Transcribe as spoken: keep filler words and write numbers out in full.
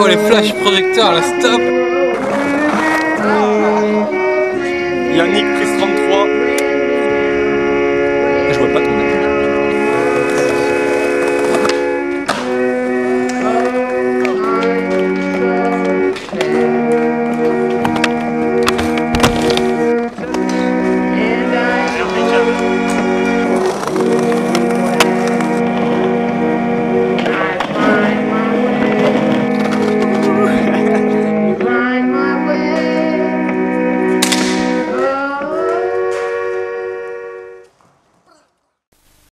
Oh les flash projecteurs, la stop. Yannick prise trente-trois. Je vois pas de